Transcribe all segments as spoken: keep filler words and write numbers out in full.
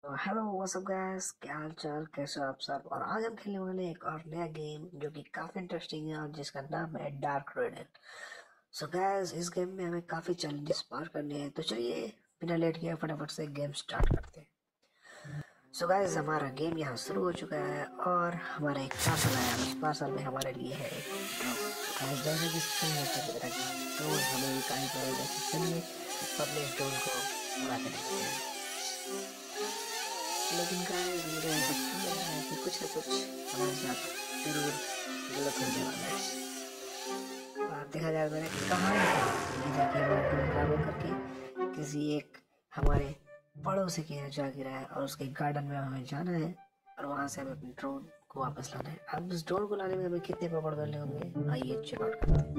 Hello what's up guys, क्या हाल चाल, कैसे हो आप सब। और आज हम खेलने वाले एक और नया गेम जो कि काफी इंटरेस्टिंग है और जिसका नाम है डार्क रेडन। सो गाइस, इस गेम में हमें काफी चैलेंजेस पार करने हैं, तो चलिए बिना लेट किए फटाफट से गेम स्टार्ट करते हैं। सो गाइस, हमारा गेम यहाँ शुरू हो चुका है और हमारा एक पार्सल आया। उस पार्सल में हमारे लिए है एक ड्रोन। जैसे कि ड्रोन हमें दिखाई पड़ेगा, चलिए अपने ड्रोन को उड़ा के देखते हैं। लेकिन गाइस, मुझे ऐसा क्यों लग रहा है कि कुछ ना कुछ हमारे साथ जरूर गलत होने वाला है। और देखा जाए मैंने कहा ही था कि हमारा ड्रोन बराबर करके किसी एक हमारे पड़ोसी के यहाँ जा गिरा है और उसके गार्डन में हमें जाना है और वहां से हमें अपने ड्रोन को वापस लाना है। अब इस ड्रोन को लाने में हमें कितने पकड़ करने होंगे, आइए चेकआउट करते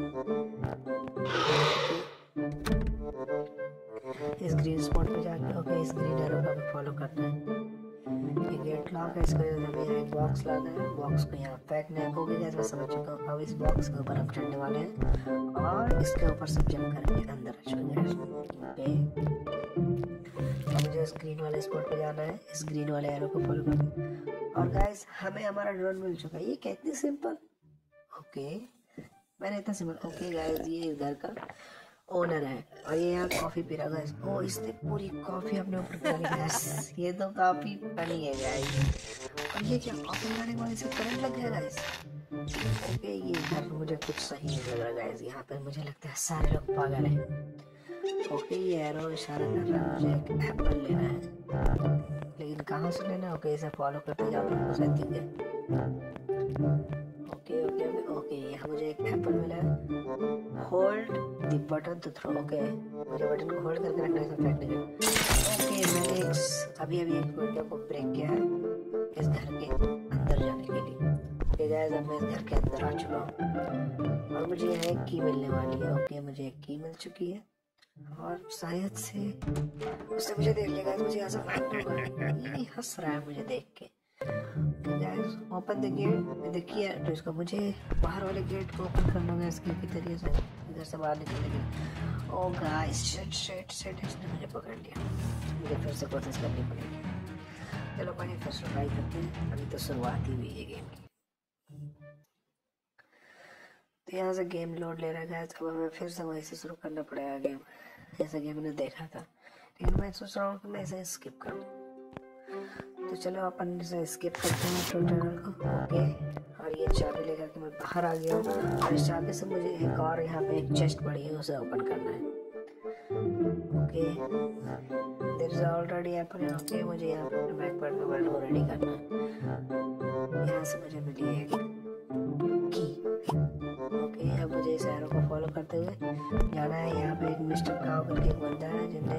हैं। इस ग्रीन स्पॉट पे जाके ओके इस ग्रीन एरो को हमें फॉलो करना है। ये गेट लॉक है, इसको हमें यहाँ एक बॉक्स लाना है, बॉक्स को यहाँ फेंकना है। ओके गाइस, मैं समझ चुका हूँ। अब इस बॉक्स के ऊपर हम चढ़ने वाले हैं और इसके ऊपर से जंप करके अंदर आ चुके हैं। अब मुझे इस ग्रीन वाले स्पॉट पे जाना है, इस ग्रीन वाले एरो को फॉलो करना। और गाइस, हमें हमारा ड्रोन मिल चुका है। ये कितनी सिंपल। ओके, मैंने इतना सिंपल। ओके गाइस, ये इस घर का ओनर है और ये यहाँ कॉफी पी रहा है। ओ, इसने पूरी कॉफी अपने ऊपर कर ली गाइस। ये तो काफी फनी है गाइस। और ये क्या, कॉफी बनाने वाले से करंट लग गया गाइस। ओके, ये घर मुझे कुछ सही नहीं लग रहा गाइस। यहाँ पे मुझे लगता है सारे लोग पागल हैं। ओके, ये एरो इशारा कर रहा है मुझे एक एप्पल लेना है, लेकिन कहाँ से लेना है। ओके, इसे फॉलो करते जाओ, तुमको शायद दिख गया। ओके ओके ओके ओके, यहाँ मुझे एक एप्पल मिला है। Hold the button to throw. Okay, मुझे बटन को होल्ड करके रखना है इसे फेंकने के लिए। ओके, मैंने एक अभी अभी एक विंडो को ब्रेक किया है इस घर के अंदर जाने के लिए। ओके गाइस, अब मैं इस घर के अंदर आ चुका हूँ और मुझे यहाँ एक की मिलने वाली है। ओके, मुझे एक की मिल चुकी है और शायद से उसने मुझे देख लिया गाइस। मुझे यहाँ से भागना होगा। ये हंस रहा है मुझे देख के। गाइस, ओपन द गेट देखिए, तो इसको मुझे बाहर वाले गेट को ओपन करना होगा इसके के तरीके से इधर से बाहर निकलने के लिए। Oh guys, shit shit shit, इसने मुझे पकड़ लिया। मुझे फिर से कोशिश करनी पड़ेगी। चलो पहले फिर से ट्राई करते हैं, अभी तो शुरुआत ही हुई है गेम की। तो यहाँ से गेम लोड ले रहा है गाइस। अब हमें फिर से वहीं से शुरू करना पड़ेगा गेम, जैसे कि हमने देखा था। लेकिन मैं सोच रहा हूँ कि मैं इसे स्किप करूँ। तो चलो अपन इसे स्किप करते हैं ट्यूटोरियल को। ओके, और ये चाबी लेकर के मैं बाहर आ गया हूँ और इस चाबी से मुझे एक और यहाँ पे एक चेस्ट पड़ी है, उसे ओपन करना है। Okay, there is already apple. Okay, मुझे यहाँ पे अपने बैक पैड में को रेडी करना है। यहाँ से मुझे मिली है की। ओके, अब मुझे इस एरो को फॉलो करते हुए जाना है। यहाँ पे एक मिस्टर काव करके एक बंदा है जिनने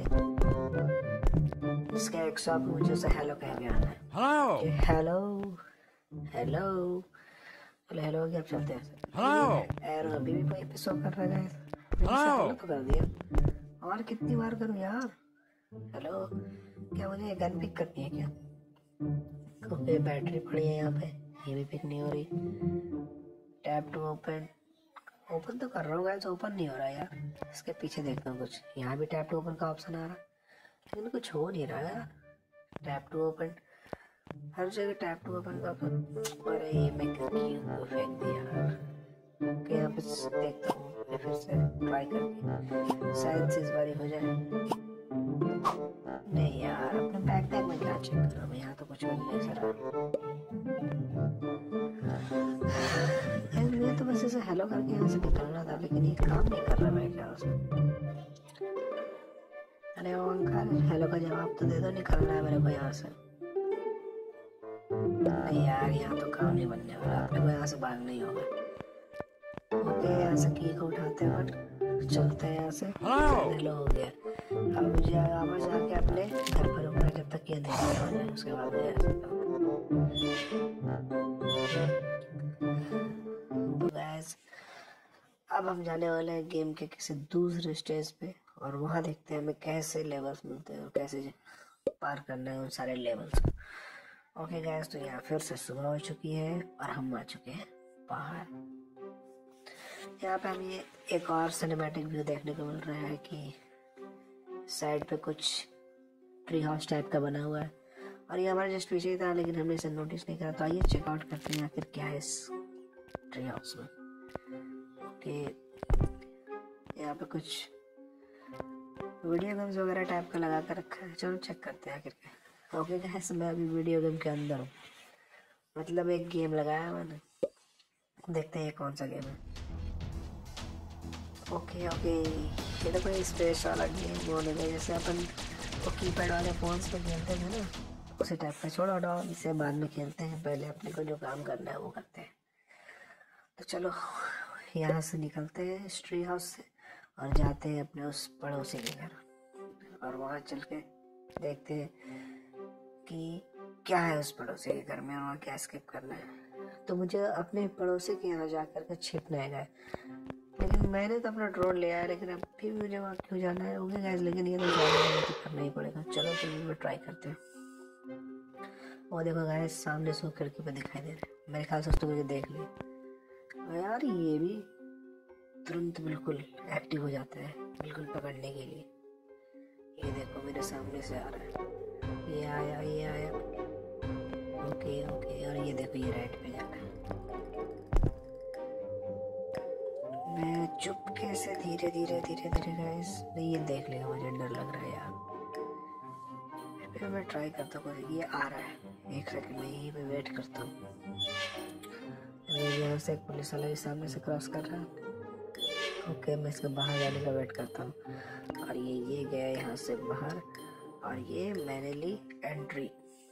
इसका एक शॉप, मुझे उसे हेलो कह के आना है। हेलो हेलो हेलो हेलो हो गया। अब चलते हैं। एरो अभी भी वहीं पे शो कर रहा है। हेलो तो कर दिया, और कितनी बार करूं यार। हेलो, क्या मुझे गन पिक करनी है क्या। ओके, बैटरी पड़ी है यहाँ पे, ये भी पिक नहीं हो रही। टैप टू ओपन, ओपन तो कर रहा हूँ गाइस, ओपन नहीं हो रहा यार। इसके पीछे देखता हूँ कुछ, यहाँ भी टैप टू ओपन का ऑप्शन आ रहा लेकिन कुछ हो नहीं रहा यार। टैप टू ओपन, हर जगह टैप टू ओपन का ऑप्शन। अरे ये मैं क्यों फेंक दिया। ओके, यहाँ पे देखता हूँ फिर से ट्राई करके, शायद से इस बार हो जाए। नहीं यार, अपने बैकपैक में क्या चेक कर रहा हूँ, यहाँ तो कुछ भी नहीं सर। मैं तो बस इसे हेलो करके यहाँ से निकलना था, लेकिन ये काम नहीं कर रहा मेरे ख्याल से। अरे ओ अंकल, हेलो का जवाब तो दे दो, निकलना है मेरे को यहाँ से। नहीं यार, यहाँ तो काम नहीं बनने वाला, अपने को यहाँ से भागना ही होगा। ओके, यहाँ से की को उठाते हैं, चलते हैं यहाँ से। हेलो हो गया। अब मुझे वापस जाके अपने घर पर रुकना जब तक ये नहीं हो जाए, उसके बाद मैं तो गाइस, अब हम जाने वाले हैं गेम के किसी दूसरे स्टेज पे और वहाँ देखते हैं हमें कैसे लेवल्स मिलते हैं और कैसे पार करना है उन सारे लेवल्स को। ओके गाइस, तो यहाँ फिर से सुबह हो चुकी है और हम आ चुके हैं बाहर। यहाँ पे हमें एक और सिनेमैटिक व्यू देखने को मिल रहा है कि साइड पे कुछ ट्री हाउस टाइप का बना हुआ है और ये हमारे जस्ट पीछे ही था, लेकिन हमने इसे नोटिस नहीं करा। तो आइए चेकआउट करते हैं आखिर क्या है इस ट्री हाउस में। ओके, यहाँ पे कुछ वीडियो गेम्स वगैरह टाइप का लगा कर रखा है। चलो चेक करते हैं आखिर क्या। ओके गाइस, मैं अभी वीडियो गेम के अंदर हूँ, मतलब एक गेम लगाया मैंने, देखते हैं ये कौन सा गेम है। ओके ओके, ये देखो ये स्पेस वाला गेम होने का, जैसे अपन वो कीपैड वाले फोन्स पे खेलते थे ना, उसी टाइप का। छोड़ो हटाओ, इसे बाद में खेलते हैं, पहले अपने को जो काम करना है वो करते हैं। तो चलो यहाँ से निकलते हैं इस ट्री हाउस से और जाते हैं अपने उस पड़ोसी के घर, और वहाँ चल के देखते हैं कि क्या है उस पड़ोसी के घर में और वहाँ क्या स्किप करना है। तो मुझे अपने पड़ोसी के यहाँ जाकर के छिपना है, लेकिन मैंने तो अपना ड्रोन ले आया, लेकिन अब भी मुझे वहाँ क्यों जाना है। ओके गाइस, लेकिन ये तो जाना तो करना ही पड़ेगा। चलो चलो ट्राई करते हैं। और देखो गाइस, सामने से खिड़की पे दिखाई दे रहे, मेरे ख्याल से उसने मुझे देख लिया। यार ये भी तुरंत बिल्कुल एक्टिव हो जाता है, बिल्कुल पकड़ने के लिए। ये देखो मेरे सामने से आ रहा है, ये आया ये आया। ओके ओके, और ये देखो ये राइट पे जा रहा है। मैं चुपके से धीरे धीरे धीरे धीरे गाइस, नहीं ये देख लेगा, मुझे डर लग रहा है यार। फिर मैं ट्राई करता हूँ, ये आ रहा है, एक सेकंड में यहीं पे वेट करता हूँ। यहाँ से एक पुलिस वाला भी सामने से क्रॉस कर रहा है। ओके, मैं इसके बाहर जाने का वेट करता हूँ, और ये ये गया यहाँ से बाहर, और ये मैंने ली entry.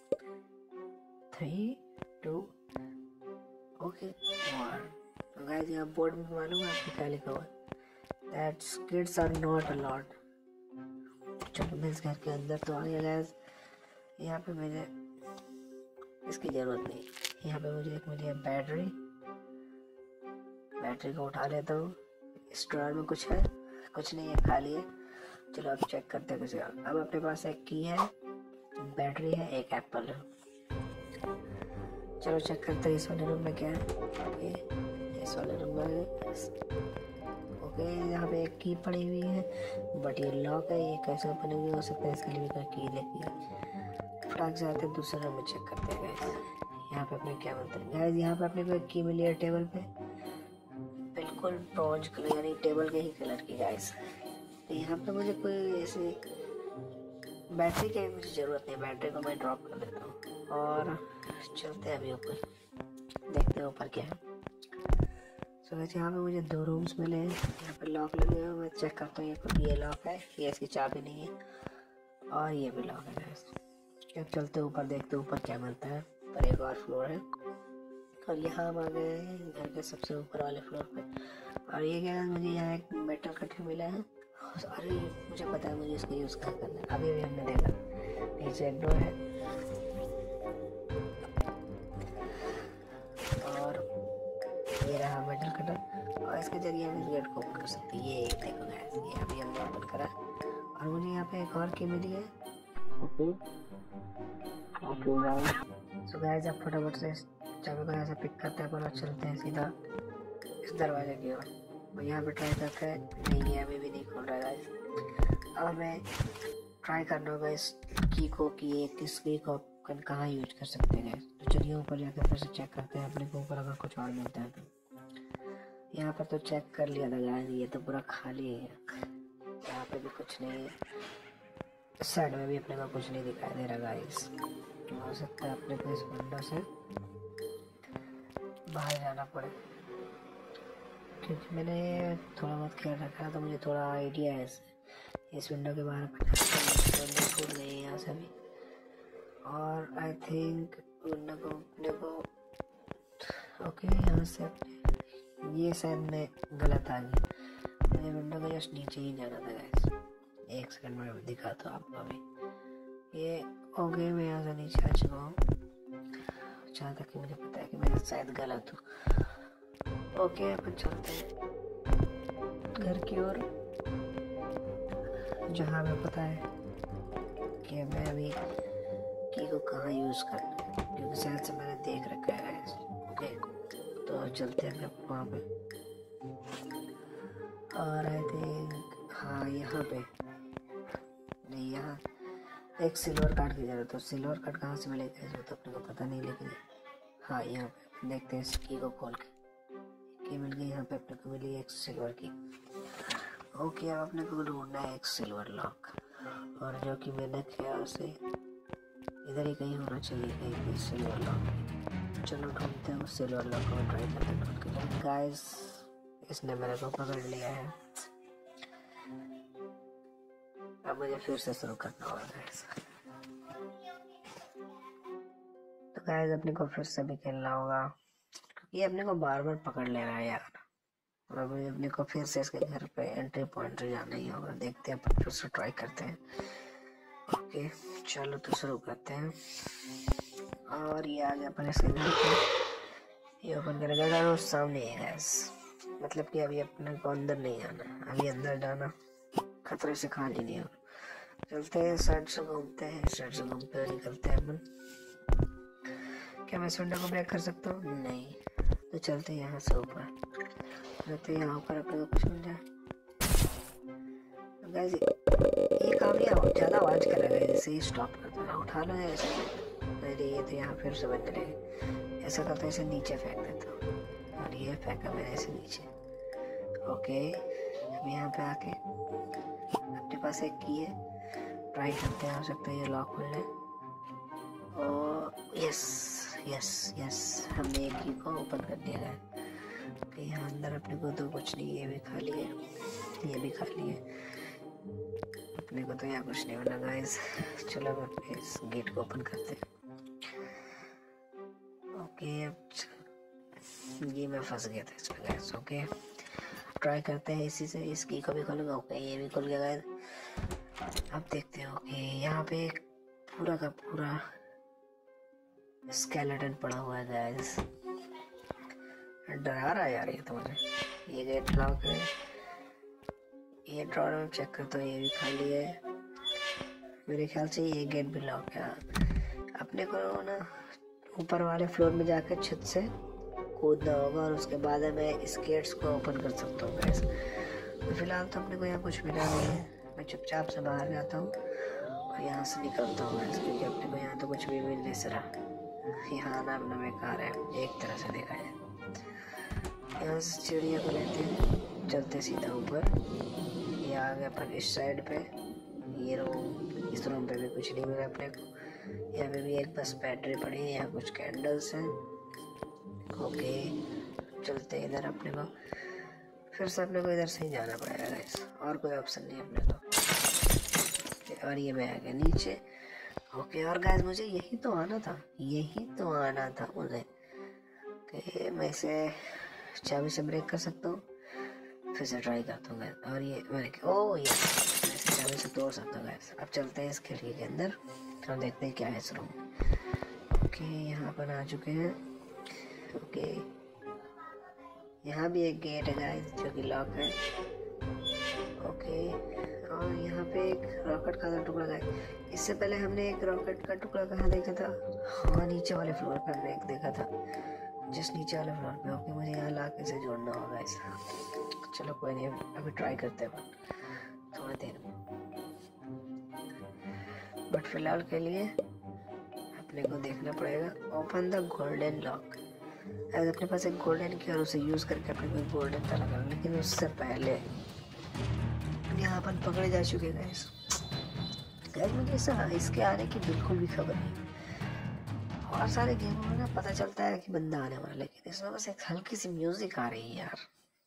Three two okay one. तो गाइस यहाँ बोर्ड में मालूम है आपको क्या लिखा हुआ है? That's kids are not allowed. चलो मैं इस घर के अंदर तो आ गया गाइस। यहाँ पे मुझे इसकी जरूरत नहीं, यहाँ पे मुझे एक मिली है बैटरी। बैटरी को उठा लेता हूँ। इस ड्रॉअर में कुछ है? कुछ नहीं है, खाली है। चलो अब चेक करते हैं कुछ। अब अपने पास एक की है, बैटरी है, एक एप्पल है। चलो चेक करते हैं इस वाले रूम में क्या है। ओके, इस वाले रूम में ओके, यहाँ पे एक की पड़ी हुई है, बट ये लॉक है। ये कैसे ओपन हुई हो सकता है, इसके लिए भी कोई की लगी है। फटाक से आते हैं दूसरे रूम में, चेक करते हैं गाइस यहाँ पे अपने क्या मिलता है। गाइस यहाँ पे अपने को एक की मिली है टेबल पे, बिल्कुल ब्रॉन्ज कलर, यानी टेबल के ही कलर की गाइस। तो यहाँ पे मुझे कोई ऐसे बैटरी की मुझे ज़रूरत नहीं, बैटरी को मैं ड्रॉप कर देता हूँ और चलते हैं अभी ऊपर, देखते हैं ऊपर क्या है। सो वैसे यहाँ पे मुझे दो रूम्स मिले हैं, यहाँ पे लॉक लगे हुए। मैं चेक करता हूँ, ये ये लॉक है, ये इसकी चाबी नहीं है, और ये भी लॉक है गाइस। अब चलते हैं ऊपर, देखते हैं ऊपर क्या मिलता है। पर एक और फ्लोर है, और यहाँ हम आ गए हैं घर के सबसे ऊपर वाले फ्लोर पे। और ये क्या है, मुझे यहाँ एक मेटल कटर मिला है। अरे मुझे पता है मुझे इसका यूज़ क्या करना है। अभी अभी हमने देखा नीचे एक डोर है, और ये रहा मेटल कटर, और इसके जरिए हम इस गेट को ओपन कर सकते हैं। ये देखो गाइस, ये अभी हमने ओपन करा, और मुझे यहाँ पे एक और की मिली है। Okay okay guys, so guys अब फटाफट से चाबी को यहाँ से पिक करते हैं और चलते हैं सीधा इस दरवाजे की ओर। मैं यहाँ पे ट्राई करते हैं, नहीं है अभी भी नहीं खुल रहा है गाइस। अब हमें ट्राई करना होगा इस की को कि ये किस की को अपन कहाँ यूज कर सकते हैं गाइस। तो चलिए ऊपर जाकर फिर से चेक करते हैं अपने को ऊपर अगर कुछ और मिलता है तो। यहाँ पर तो चेक कर लिया था गाइस, ये तो पूरा खाली है, यहाँ पे भी कुछ नहीं है। इस साइड में भी अपने को कुछ नहीं दिखाई दे रहा गाइस। हो सकता है अपने को इस विंडो से बाहर जाना पड़े, क्योंकि मैंने थोड़ा बहुत ख्याल रखा तो मुझे थोड़ा आइडिया है इससे। इस विंडो के बाहर छूट नहीं है यहाँ से भी, और आई थिंक विंडो को अपने को ओके यहाँ से अपने ये शायद मैं गलत आ गई। मुझे विंडो के जस्ट नीचे ही जाना था गाइस। एक सेकंड में दिखाता हूँ आपको। अभी ये ओके, मैं यहाँ से नीचे आ चुका हूँ, जहाँ तक कि मुझे पता है कि मैं शायद गलत हूँ। ओके अपन चलते हैं घर की ओर, जहाँ हमें पता है कि हमें अभी की को कहाँ यूज़ करना है, क्योंकि शायद से मैंने देख रखा है। ओके तो चलते हैं वहाँ पे, और आई थिंक हाँ यहाँ पे नहीं, यहाँ एक सिल्वर कार्ड की जरूरत है। सिल्वर कार्ड कहाँ से मिलेगा वो तो अपने को पता नहीं, लेकिन हाँ यहाँ पे देखते हैं इस की को खोल के। की मिल गई, यहाँ पे अपने को मिली एक सिल्वर की। ओके, अब अपने को ढूंढना है एक सिल्वर लॉक, और जो कि मैंने ख्याल से इधर ही कहीं होना चाहिए, कहीं पे सिल्वर लॉक। चलो ढूंढते हैं उस सिल्वर लॉक को, ट्राई करते हैं ढूंढ के। गाइस इसने मेरे को पकड़ लिया है, अब मुझे फिर से शुरू करना होगा गाइस। तो गाइस अपने को फिर से भी खेलना होगा, क्योंकि ये अपने को बार बार पकड़ ले रहा है यार। और अभी अपने को फिर से इसके घर पे एंट्री पॉइंट पे जाना ही होगा। देखते हैं अपन फिर से ट्राई करते हैं। ओके चलो तो शुरू करते हैं। और ये आ गया अपन इसके घर पे, ये ओपन करेगा गाइस, वो सामने है गाइस। मतलब कि अभी अपने को अंदर नहीं आना, अभी अंदर जाना खतरे से खाली नहीं होगा। चलते हैं साइड से घूमते हैं, साइड से घूमते हुए निकलते हैं अपन। क्या मैं इस विंडो को ब्रेक कर सकता हूँ? नहीं। तो चलते हैं यहाँ से ऊपर, चलते हैं यहाँ ऊपर अपने को कुछ मिल जाए। गाइस ये काफी ज़्यादा आवाज़ कर रहा है, जैसे ही स्टॉप कर देना, उठा लो ऐसे। अरे ये तो यहाँ फिर से बंद रहेगा। ऐसा करते इसे नीचे फेंक देता हूँ, और ये फेंका मैंने इसे नीचे। ओके अब यहाँ पे आके अपने पास एक की है, ट्राई करते हैं, हो सकता है ये लॉक खुल जाए। और यस यस यस हमने एक की को ओपन कर दिया है। ओके यहाँ अंदर अपने को तो कुछ नहीं, ये भी खाली है, ये भी खाली है, अपने को तो यहाँ कुछ नहीं बना गाइस। चलो अब अपने इस गेट को ओपन करते हैं। ओके अब ये मैं फंस गया था इसमें गाइस। ओके ट्राई करते हैं इसी से, इस की को भी खोलूंगा। ओके ये भी खुल गया गाइस। अब देखते हैं। ओके यहाँ पे एक पूरा का पूरा स्केलेटन पड़ा हुआ है गाइस, डरा रहा है यार ये तो मुझे। ये गेट लॉक है, ये ड्रॉर में चेक करता हूँ, ये भी खाली है। मेरे ख्याल से ये गेट भी लॉक है। अपने को ना ऊपर वाले फ्लोर में जाकर छत से कूदना होगा, और उसके बाद मैं इस गेट्स को ओपन कर सकता हूँ गाइस। तो फिलहाल तो अपने को यहाँ कुछ मिला नहीं है, मैं चुपचाप से बाहर जाता हूँ और यहाँ से निकलता हूँ गाइस, क्योंकि अपने को यहाँ तो कुछ भी मिल नहीं रहा। यहाँ आना अपना बेकार है एक तरह से देखा जाए। यहाँ से चिड़िया को लेते हैं, चलते सीधा ऊपर। ये आ गया अपन इस साइड पे, ये रूम, इस रूम पे भी कुछ नहीं मिला अपने को। यहाँ पे भी एक बस बैटरी पड़ी है, यहाँ कुछ कैंडल्स हैं। ओके चलते इधर, अपने को फिर से अपने को इधर से ही जाना पड़ेगा गाइस, और कोई ऑप्शन नहीं अपने को। और ये मैं आ गया नीचे। ओके और गाइस मुझे यही तो आना था, यही तो आना था मुझे। ओके मैं इसे चाबी से ब्रेक कर सकता हूँ, फिर से ट्राई करता हूँ गाइस। और ये मैंने ओ ये मैं इसे चाबी से तोड़ सकता हूँ गाइस। अब चलते हैं इस खिड़की के अंदर और देखते हैं क्या है इस रूम में। ओके यहाँ पर आ चुके हैं। ओके यहाँ भी एक गेट है गाइस जो कि लॉक है। ओके और यहाँ पे एक रॉकेट का टुकड़ा है। इससे पहले हमने एक रॉकेट का टुकड़ा कहाँ देखा था? हाँ नीचे वाले फ्लोर पे हमने एक देखा था, जस्ट नीचे वाले फ्लोर पे। ओके मुझे यहाँ ला के से जोड़ना होगा इस। चलो कोई नहीं, अभी ट्राई करते हैं थोड़ी देर में, बट फिलहाल के लिए अपने को देखना पड़ेगा। Open the golden lock. अगर अपने पास एक गोल्डन की और उसे यूज़ करके अपने को गोल्डन ताला करना, लेकिन उससे पहले यहाँ अपन पकड़े जा चुके हैं गाइस। गाइस मुझे ऐसा इसके आने की बिल्कुल भी खबर नहीं। और सारे गेमों में ना पता चलता है कि बंदा आने वाला, लेकिन इसमें बस एक हल्की सी म्यूजिक आ रही है यार,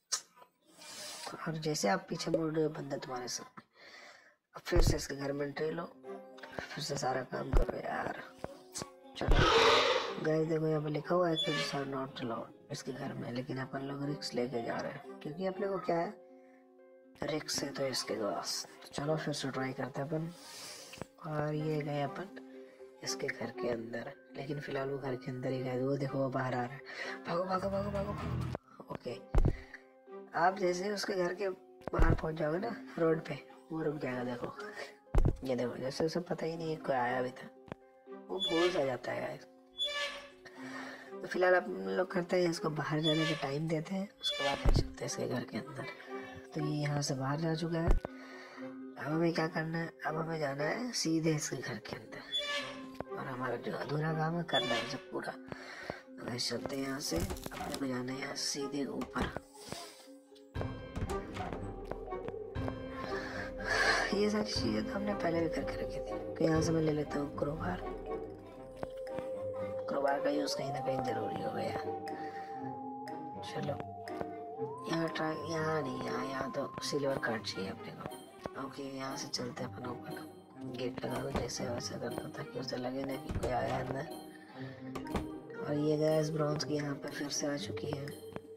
और जैसे आप पीछे मुड़ रहे हो बंदा तुम्हारे सामने। अब फिर से इसके घर में एंट्री लो, फिर से सारा काम करो यार। चलो गाइस देखो यहाँ पे लिखा हुआ है कि नॉट अलाउड इसके घर में, लेकिन अपन लोग रिक्स लेके जा रहे हैं, क्योंकि अपने को क्या है रिक्स है तो इसके पास। तो चलो फिर से ट्राई करते हैं अपन। और ये गए अपन इसके घर के अंदर, लेकिन फिलहाल वो घर के अंदर ही गए। वो देखो वो बाहर आ रहा है, भागो भागो भागो भागो भागो। ओके आप जैसे उसके घर के बाहर पहुंच जाओगे ना रोड पे, वो रुक जाएगा। देखो ये देखो, जैसे उसे पता ही नहीं है कोई आया भी था, वो भूल सा जाता है गाइस। तो फिलहाल अपन लोग करते हैं इसको बाहर जाने का टाइम देते हैं, उसके बाद फिर चलते हैं इसके घर के अंदर। तो ये यहाँ से बाहर जा चुका है। अब हमें क्या करना है, अब हमें जाना है सीधे इसके घर के अंदर और हमारा जो अधूरा काम है करना है सब पूरा। तो वैसे चलते हैं यहाँ से, अपने को जाना है यहाँ सीधे ऊपर। ये सारी चीजें तो हमने पहले भी करके रखी थी। तो यहाँ से मैं ले लेता हूँ क्रोबार। क्रोबार का यूज कहीं ना कहीं जरूरी हो गया। चलो यहाँ ट्राई, यहाँ नहीं, यहाँ यहाँ तो सिल्वर कार्ड चाहिए अपने को। ओके यहाँ से चलते हैं अपन ऊपर। गेट लगा दो जैसे वैसे करता ताकि उसे लगे ना कि कोई आया अंदर। और ये गैस ब्रॉन्ज की यहाँ पे फिर से आ चुकी है।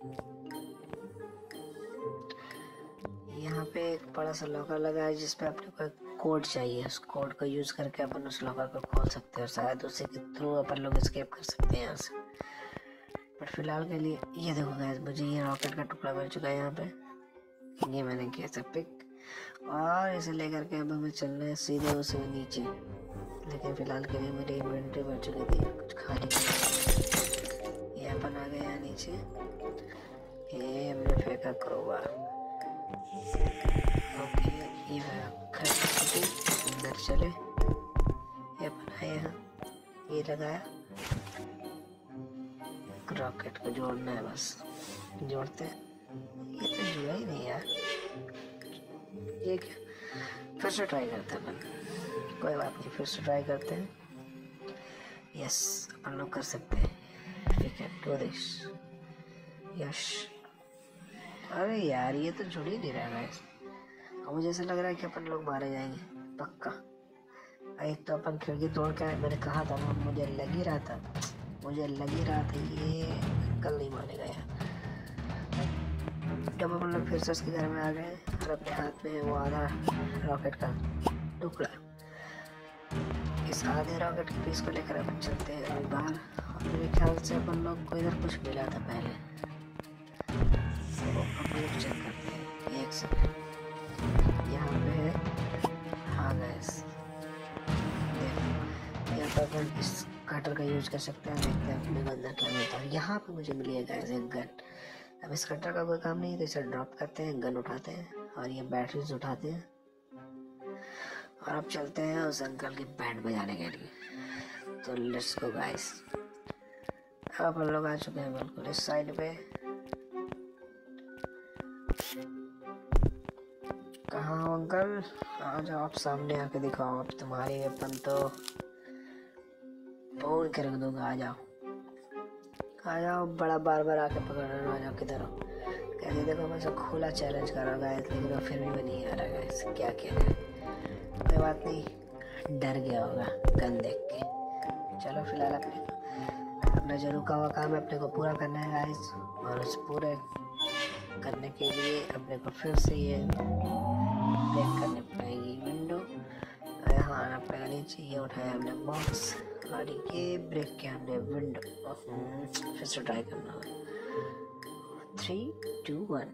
यहाँ पे एक बड़ा सा लॉकर लगा है जिसपे अपने को कोड चाहिए। उस कोड को यूज करके अपन उस लॉकर को खोल सकते हैं और शायद उसी के थ्रू अपन लोग एस्केप कर सकते हैं यहाँ से। बट फिलहाल के लिए ये देखो गाइस, मुझे ये रॉकेट का टुकड़ा मिल चुका है यहाँ पे। ये मैंने किया था पिक और इसे लेकर के अब हमें चलना है सीधे उसे नीचे। लेकिन फिलहाल के लिए मेरी इन्वेंटरी बच चुकी थी कुछ खाने की। ये अपन आ गए यहाँ नीचे। ये हमने फेंका क्रोबार। ओके ये अंदर चले। ये अपन आए यहाँ, ये लगाया। रॉकेट को जोड़ना है बस, जोड़ते हैं। ये तो जुड़ा ही नहीं यार, ये क्या। फिर से ट्राई करते हैं अपन, कोई बात नहीं, फिर से ट्राई करते हैं। यस अपन लोग कर सकते हैं, we can do this. Yes अरे यार ये तो जुड़ ही नहीं रहा है। अब मुझे ऐसा लग रहा है कि अपन लोग मारे जाएंगे पक्का। एक तो अपन खिड़की तोड़ के, मैंने कहा था ना, मुझे लग ही रहा था मुझे लग ही रहा था ये कल नहीं मानेगा यार। जब अपन लोग फिर से उसके घर में आ गए और अपने हाथ में वो आधा रॉकेट का टुकड़ा, इस आधे रॉकेट के पीस को लेकर अपन चलते हैं अभी बाहर। और मेरे ख्याल से अपन लोग को इधर कुछ मिला था पहले, तो अपन लोग चेक करते हैं। एक सेकंड, यहाँ पे है, हाँ गैस देखो यहाँ पर अपन इस कटर का यूज कर सकते हैं। देखते हैं अपने अंदर क्या मिलता है। यहाँ पे मुझे मिली है गैस एक गन। अब इस कटर का कोई काम नहीं है तो इसे ड्रॉप करते हैं, गन उठाते हैं और ये बैटरीज उठाते हैं और अब चलते हैं उस अंकल की बैंड बजाने के लिए। तो लेट्स गो गाइस। अब अपन लोग आ चुके हैं बिल्कुल इस साइड पे। कहाँ हो अंकल, आ जाओ आप सामने आके दिखाओ। अब तुम्हारी अपन तो फोन के रख दूंगा। आ जाओ आ जाओ, बड़ा बार बार आके पकड़ना। आ जाओ, किधर हो? कैसे देखो मैं सब खुला चैलेंज कर रहा हूँ गाइस, लेकिन वो फिर भी नहीं आ रहा गाइस, क्या किया जाए। कोई बात नहीं, डर गया होगा गन देख के। चलो फिलहाल अपने को अपना जो रुका हुआ काम है अपने को पूरा करना है गाइस। और उस पूरे करने के लिए अपने को फिर से ये ब्रेक करनी पड़ेगी विंडो। यहाँ आना पड़ेगा नीचे। ये उठाया हमने बॉक्स और ये ब्रेक किया हमने विंडो। फिर से ट्राई करना होगा। थ्री टू वन,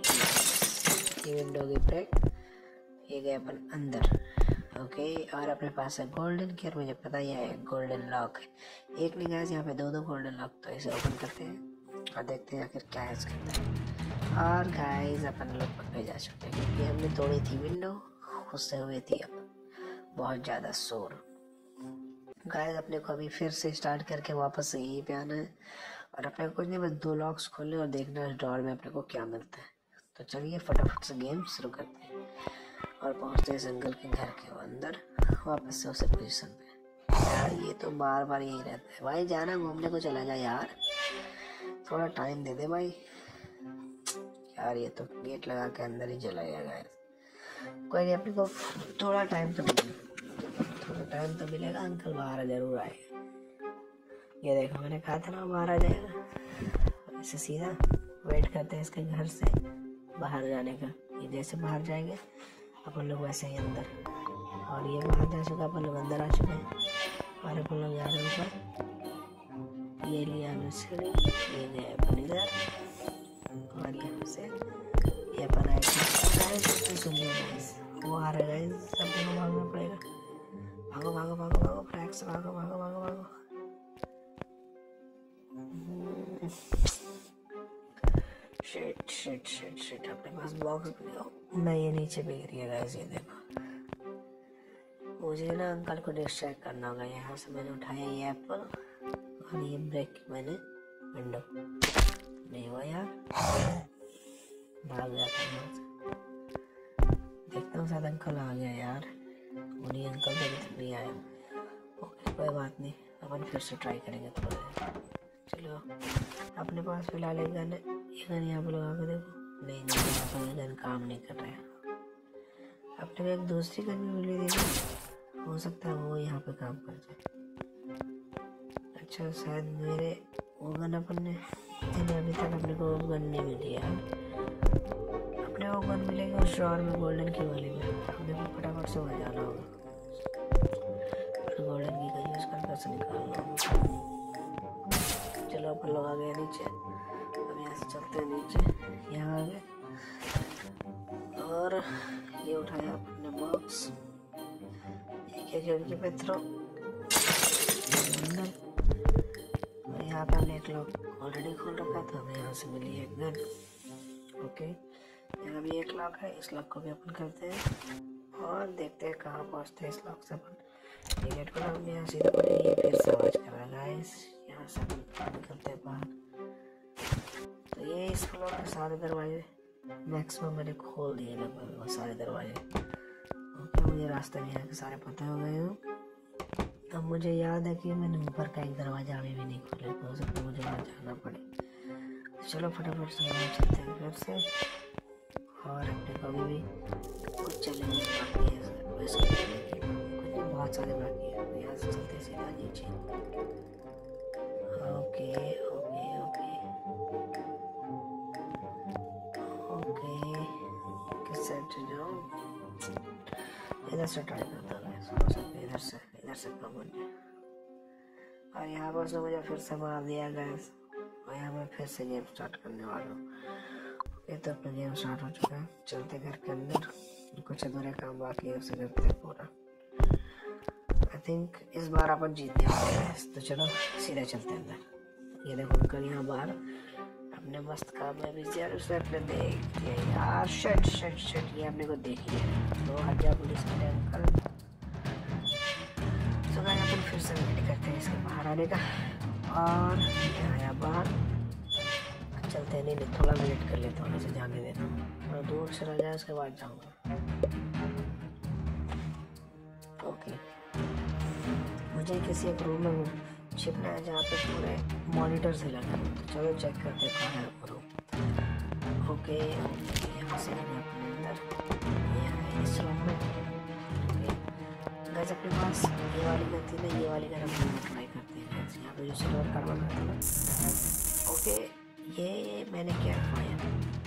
ये विंडो की ब्रेक। ये गए अपन अंदर। ओके और अपने पास है गोल्डन की, और मुझे पता ही है गोल्डन लॉक है। एक नहीं गाइस, यहाँ पे दो दो गोल्डन लॉक। तो इसे ओपन करते हैं और देखते हैं आखिर क्या है इसके अंदर। और गाइस अपन लोग पकड़े जा चुके हैं क्योंकि हमने तोड़ी थी विंडो, उससे हुई थी अब बहुत ज़्यादा शोर। गाइस अपने को अभी फिर से स्टार्ट करके वापस से यहीं पे आना है और अपने को कुछ नहीं, बस दो लॉक्स खोलने और देखना है ड्रॉर में अपने को क्या मिलता है। तो चलिए फटाफट से गेम शुरू करते हैं और पहुंचते हैं अंकल के घर के अंदर वापस से उसे पोजीशन पे। यार ये तो बार बार यही रहता है भाई, जाना घूमने को चला जा यार, थोड़ा टाइम दे दे भाई। यार ये तो गेट लगा के अंदर ही चला गया गाइस। कोई नहीं, अपने को थोड़ा टाइम तो थोड़ा टाइम तो मिलेगा। अंकल बाहर जरूर आएगा। ये देखो मैंने कहा था ना बाहर आ जाएगा। ऐसे सीधा वेट करते हैं इसके घर से बाहर जाने का। ये जैसे बाहर जाएंगे अपन लोग वैसे ही अंदर, और ये बाहर जा चुका, अपन लोग अंदर आ चुके हैं और अपन लोग जा रहे हैं ऊपर। ये लिया हमने सीढ़ी, ये गए अपन इधर और यहाँ से ये अपन आए थे। सुन लिया वो आ रहा है, सब लोग भागना पड़ेगा। भागो भागो भागो भागो फ्लैग से भागो भागो भागो भागो। शिट शिट शिट शिट, अपने पास बॉक्स भी हो। मैं ये नीचे भी गिर गया गाइस, ये देखो। मुझे ना अंकल को डिस्ट्रैक्ट करना होगा। यहाँ से मैंने उठाया ये एप्पल और ये ब्रेक मैंने विंडो, नहीं हुआ यार, भाग गया था यहाँ से। देखता हूँ शायद अंकल आ गया यार, उन्हीं अंकल तो अभी तक नहीं आया। ओके कोई बात नहीं, अपन फिर से ट्राई करेंगे थोड़ा देर। चलो अपने पास फिलहाल एक गन है, ये गन यहाँ पे लगा के देखो। नहीं नहीं, यहाँ पर ये गन काम नहीं कर रहा है। अपने को एक दूसरी गन भी मिली थी, हो सकता है वो यहाँ पे काम कर जाए। अच्छा शायद मेरे वो गन अपन ने, अभी तक अपने को वो गन नहीं मिली है। अपने वो गन मिलेगी उस ड्रॉअर में, गोल्डन की वाली में। अपने को फटाफट से वहाँ जाना होगा, गोल्डन की का यूज़ कर पैसे निकालना होगा। चलो अपन लोग आ गए नीचे, अब यहाँ से चलते हैं नीचे। यहाँ आ गए और ये उठाया अपने बॉक्स, एक एक खिड़की पे थ्रो, और यहाँ पे हमने एक लॉक ऑलरेडी खोल रखा था, हमें यहाँ से मिली एक गन। ओके यहाँ भी एक लॉक है, इस लॉक को भी अपन करते हैं और देखते हैं कहाँ पहुँचते हैं इस लॉक से अपन। ये गेट को हम यहाँ सीधा पड़े, ये फिर से आवाज कर रहा है गाइस। यहाँ से अपन निकलते हैं बाहर। तो ये इस फ्लोर के सारे दरवाजे मैक्सिमम मैंने खोल दिए, लगभग वो सारे दरवाजे। ओके मुझे रास्ते में यहाँ के सारे पता हो गए हो। अब मुझे याद है कि मैंने ऊपर का एक दरवाजा अभी भी नहीं खोले, तो हो सकता है मुझे वहाँ जाना पड़े। तो चलो फटाफट से वहाँ चलते हैं फिर से, और अपने को अभी भी कुछ चैलेंज बाकी है वैसे कुछ नहीं, बहुत सारे बाकी है। तो यहाँ से चलते सीधा नीचे। ओके ओके ओके ओके किस साइड से जाऊँ? इधर से ट्राई करता हूँ, इधर से इधर से कम हो जाए। और यहाँ पर से मुझे फिर से मार दिया गैस, और यहाँ मैं फिर से गेम स्टार्ट करने वाला हूँ। ये तो अपना गेम स्टार्ट हो चुका है। चलते घर के अंदर, कुछ अधूरे काम बाकी है उसे करते हैं पूरा। आई थिंक इस बार अपन जीतने वाले हैं, तो चलो सीधे चलते हैं अंदर। ये देखो अंकल यहाँ बाहर अपने मस्त काम में बिजी है। उसे अपने देख यार, शट शट शट, ये अपने को देख लिया। दो हजार पुलिस वाले अंकल। तो गाइस अपन फिर से वेट करते हैं इसके बाहर आने का, और यहाँ यहाँ बाहर चलते हैं। नहीं नहीं थोड़ा वेट कर लेता हूँ, इसे जाने देता हूँ, थोड़ा दूर से रह जाए उसके बाद जाऊँगा। ओके मुझे किसी एक रूम में छिपना है जहाँ पे पूरे मॉनिटर से लगा है, तो चलो चेक करते हैं कहाँ है वो रूम। ओके यहाँ से अपने अंदर, यहाँ है इस रूम में। ओके गाइस अपने पास ये वाली गन थी ना, ये वाली गन हम ट्राई करते हैं गाइस। यहाँ पे जो सिल्वर कार्ड बना था ना, ओके ये मैंने क्या पाया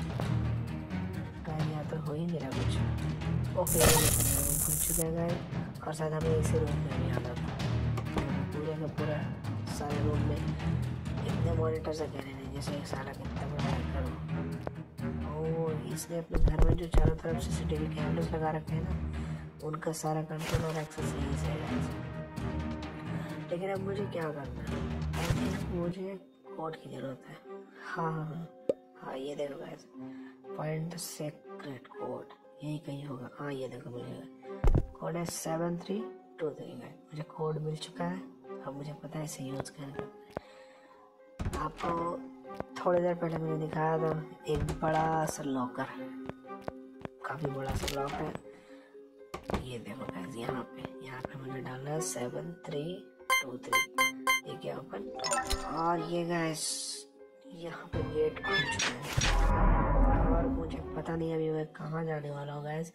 गाइस, यहाँ तो हो ही नहीं रहा कुछ। ओके रूम खुल चुका है गाइस, और शायद हमें इसी रूम में भी आना था। पूरे का पूरा सारे रूम में इतने मॉनिटर से कहने नहीं, जैसे एक सारा कितना बड़ा करो। ओह इसने अपने घर में जो चारों तरफ सीसीटीवी कैमरेस लगा रखे हैं ना, उनका सारा कंट्रोल और एक्सेस यहीं से है। लेकिन अब मुझे क्या करना है? आई थिंक मुझे कोड की ज़रूरत है। हाँ हाँ हाँ हाँ ये देखो guys, find the secret code, यही कहीं होगा। हाँ ये देखो मिलेगा, कोड है सेवन थ्री टू थ्री। मुझे कोड मिल चुका है, अब मुझे पता है इसे यूज़ करना है। आपको थोड़ी देर पहले मैंने दिखाया था एक बड़ा सा लॉकर, काफ़ी बड़ा सा लॉक है। ये देखो गाइस यहाँ पे यहाँ पे मुझे डालना है सेवन थ्री टू थ्री। ये क्या ओपन, और ये गाइस यहाँ पे गेट खुल चुका है, और मुझे पता नहीं अभी मैं कहाँ जाने वाला हूँ guys.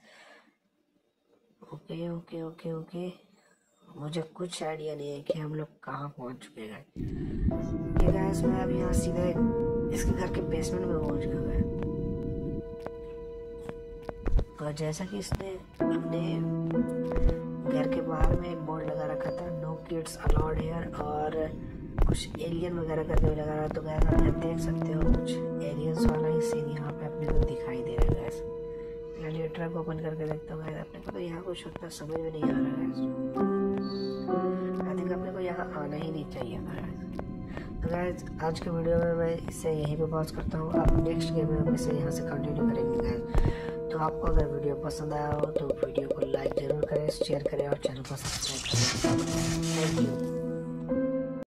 Okay okay okay okay मुझे कुछ आइडिया नहीं है कि हम लोग कहाँ पहुँच चुके हैं। ये गाइस मैं अभी यहाँ सीधे इसके घर के बेसमेंट में पहुँच गया है। और जैसा कि इसने अपने घर के बाहर में एक बोर्ड लगा रखा था, नो किड्स अलाउड हियर, और कुछ एलियन वगैरह करके भी लगा रहा, तो गाइस आप यहाँ देख सकते हो कुछ एलियंस वाला ही सीन यहाँ पे अपने को दिखाई दे रहा है गाइस। मैं ट्रक ओपन करके देखता हूँ गाइस, अपने को तो यहाँ कुछ उतना समझ में नहीं आ रहा है गाइस। आई थिंक अपने को यहाँ आना ही नहीं चाहिए था गाइस। तो गाइस आज के वीडियो में मैं इसे यहीं पे पॉज करता हूँ। आप नेक्स्ट गेम में हम इसे यहाँ से कंटिन्यू करेंगे गाइस। तो आपको अगर वीडियो पसंद आया हो तो वीडियो को लाइक ज़रूर करें, शेयर करें और चैनल को सब्सक्राइब करें। Thank you.